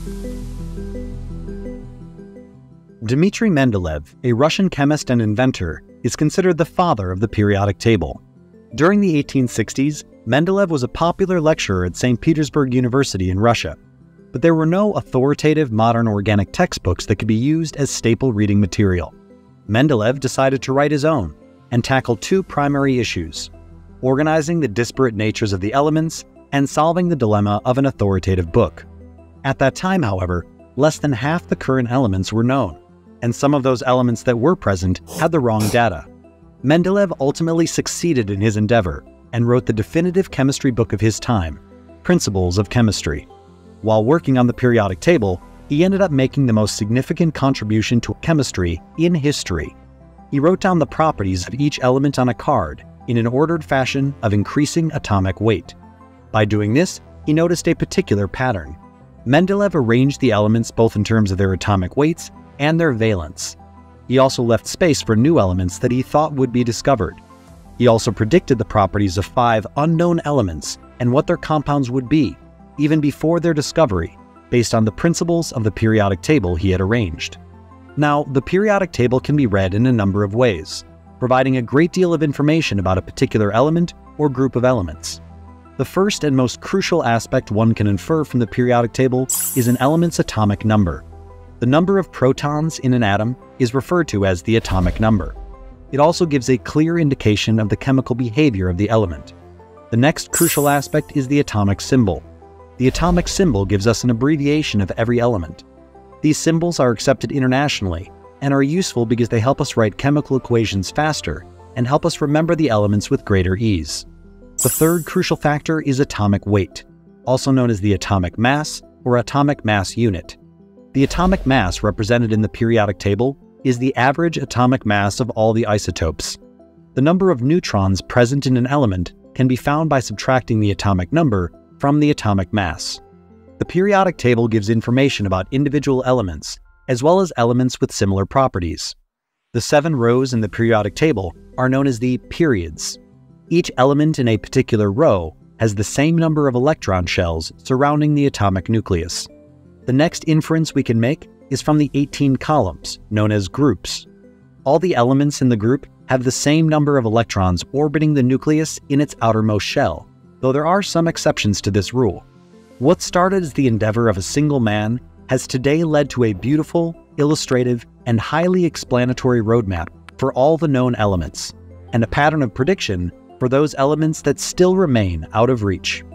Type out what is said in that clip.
Dmitry Mendeleev, a Russian chemist and inventor, is considered the father of the periodic table. During the 1860s, Mendeleev was a popular lecturer at St. Petersburg University in Russia, but there were no authoritative modern organic textbooks that could be used as staple reading material. Mendeleev decided to write his own and tackle two primary issues: organizing the disparate natures of the elements and solving the dilemma of an authoritative book. At that time, however, less than half the current elements were known, and some of those elements that were present had the wrong data. Mendeleev ultimately succeeded in his endeavor and wrote the definitive chemistry book of his time, Principles of Chemistry. While working on the periodic table, he ended up making the most significant contribution to chemistry in history. He wrote down the properties of each element on a card in an ordered fashion of increasing atomic weight. By doing this, he noticed a particular pattern. Mendeleev arranged the elements both in terms of their atomic weights and their valence. He also left space for new elements that he thought would be discovered. He also predicted the properties of 5 unknown elements and what their compounds would be, even before their discovery, based on the principles of the periodic table he had arranged. Now, the periodic table can be read in a number of ways, providing a great deal of information about a particular element or group of elements. The first and most crucial aspect one can infer from the periodic table is an element's atomic number. The number of protons in an atom is referred to as the atomic number. It also gives a clear indication of the chemical behavior of the element. The next crucial aspect is the atomic symbol. The atomic symbol gives us an abbreviation of every element. These symbols are accepted internationally and are useful because they help us write chemical equations faster and help us remember the elements with greater ease. The third crucial factor is atomic weight, also known as the atomic mass or atomic mass unit. The atomic mass represented in the periodic table is the average atomic mass of all the isotopes. The number of neutrons present in an element can be found by subtracting the atomic number from the atomic mass. The periodic table gives information about individual elements, as well as elements with similar properties. The 7 rows in the periodic table are known as the periods. Each element in a particular row has the same number of electron shells surrounding the atomic nucleus. The next inference we can make is from the 18 columns, known as groups. All the elements in the group have the same number of electrons orbiting the nucleus in its outermost shell, though there are some exceptions to this rule. What started as the endeavor of a single man has today led to a beautiful, illustrative, and highly explanatory roadmap for all the known elements, and a pattern of prediction for those elements that still remain out of reach.